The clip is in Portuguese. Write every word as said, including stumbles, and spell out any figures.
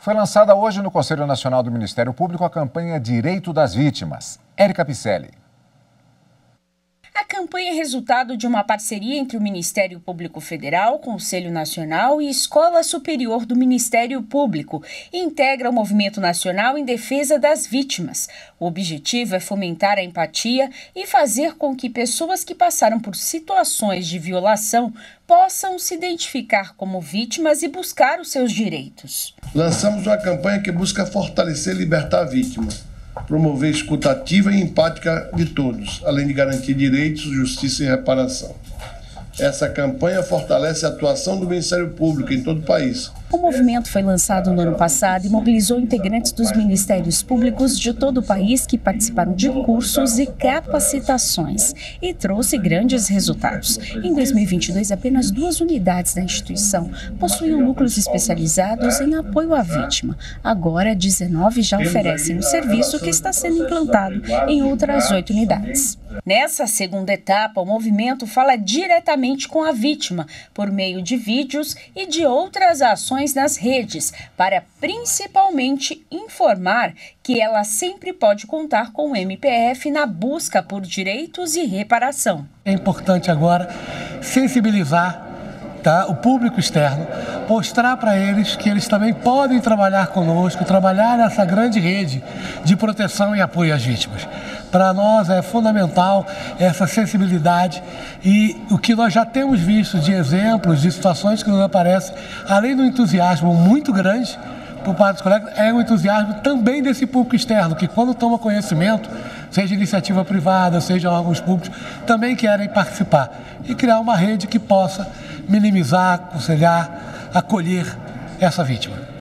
Foi lançada hoje no Conselho Nacional do Ministério Público a campanha Direito das Vítimas. Érica Picelli. A campanha é resultado de uma parceria entre o Ministério Público Federal, Conselho Nacional e Escola Superior do Ministério Público e integra o Movimento Nacional em Defesa das Vítimas. O objetivo é fomentar a empatia e fazer com que pessoas que passaram por situações de violação possam se identificar como vítimas e buscar os seus direitos. Lançamos uma campanha que busca fortalecer e libertar a vítima, promover escuta ativa e empática de todos, além de garantir direitos, justiça e reparação. Essa campanha fortalece a atuação do Ministério Público em todo o país. O movimento foi lançado no ano passado e mobilizou integrantes dos ministérios públicos de todo o país que participaram de cursos e capacitações e trouxe grandes resultados. Em dois mil e vinte e dois, apenas duas unidades da instituição possuíam núcleos especializados em apoio à vítima. Agora, dezenove já oferecem o serviço que está sendo implantado em outras oito unidades. Nessa segunda etapa, o movimento fala diretamente com a vítima, por meio de vídeos e de outras ações nas redes, para principalmente informar que ela sempre pode contar com o M P F na busca por direitos e reparação. É importante agora sensibilizar Tá? o público externo, mostrar para eles que eles também podem trabalhar conosco, trabalhar nessa grande rede de proteção e apoio às vítimas. Para nós é fundamental essa sensibilidade e o que nós já temos visto de exemplos, de situações que nos aparecem, além do entusiasmo muito grande por parte dos colegas, é o entusiasmo também desse público externo, que quando toma conhecimento, seja iniciativa privada, seja órgãos públicos, também querem participar e criar uma rede que possa minimizar, aconselhar, acolher essa vítima.